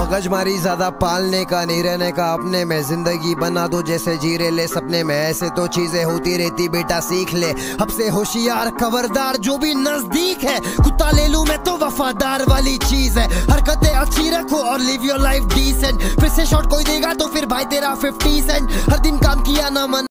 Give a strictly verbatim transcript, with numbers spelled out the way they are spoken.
मगजमारी ज्यादा पालने का नहीं रहने का अपने में, जिंदगी बना दो जैसे जीरे ले सपने में, ऐसे तो चीजें होती रहती बेटा सीख ले अब से होशियार खबरदार जो भी नजदीक है, कुत्ता ले लूं मैं तो वफादार वाली चीज है, हरकतें अच्छी रखो और लिव योर लाइफ डिसेंट, फिर से शॉट कोई देगा तो फिर भाई तेरा फिफ्टी सेंट, हर दिन काम किया ना मन